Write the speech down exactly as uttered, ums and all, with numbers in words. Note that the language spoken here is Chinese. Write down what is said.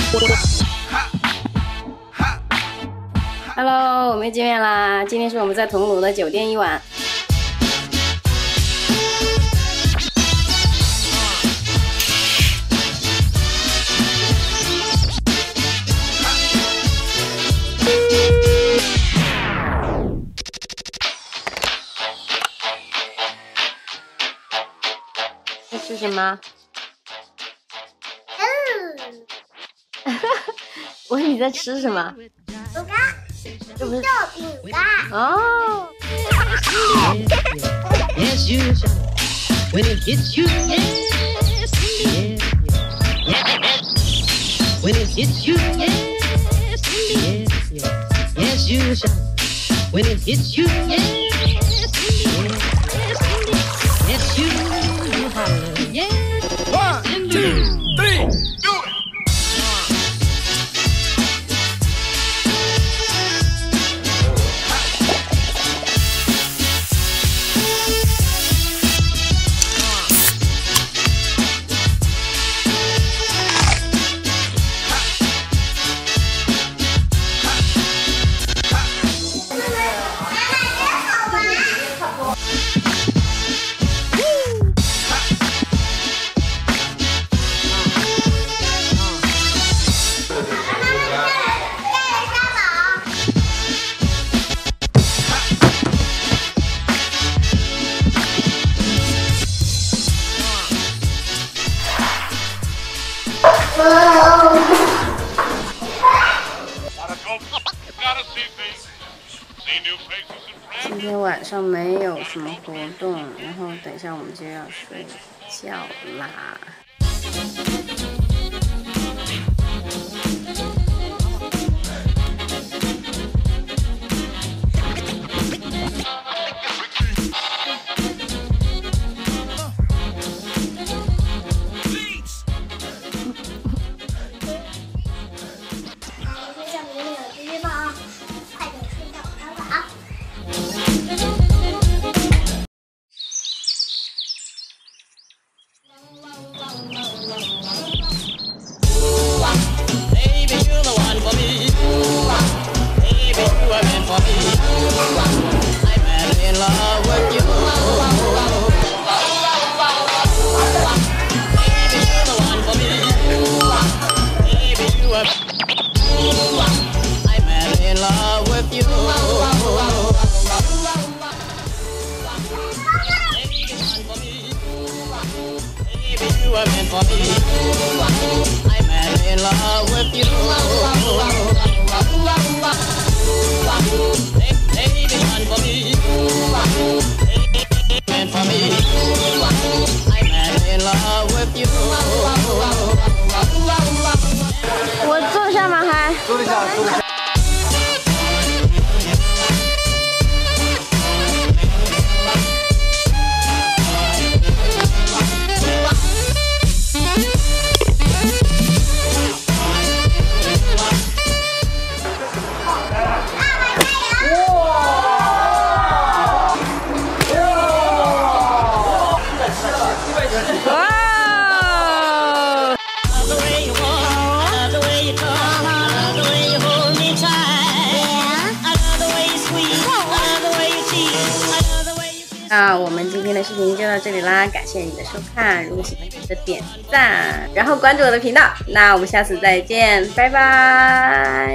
Hello， 我们又见面啦！今天是我们在桐庐的酒店一晚。这是什么？嗯。我问你在吃什么？ 饼干。 这不是豆饼干。 哦。 Yes, you shall. When it hits you, yes, yes, yes. When it hits you, yes, yes, yes. Yes, you shall. When it hits you, yes, yes, yes, you holler, yes. One, two, three, do it. 今天晚上没有什么活动，然后等一下我们就要睡觉啦。我坐下吗？还坐一下，坐一下。 那我们今天的视频就到这里啦，感谢你的收看，如果喜欢记得点赞，然后关注我的频道，那我们下次再见，拜拜。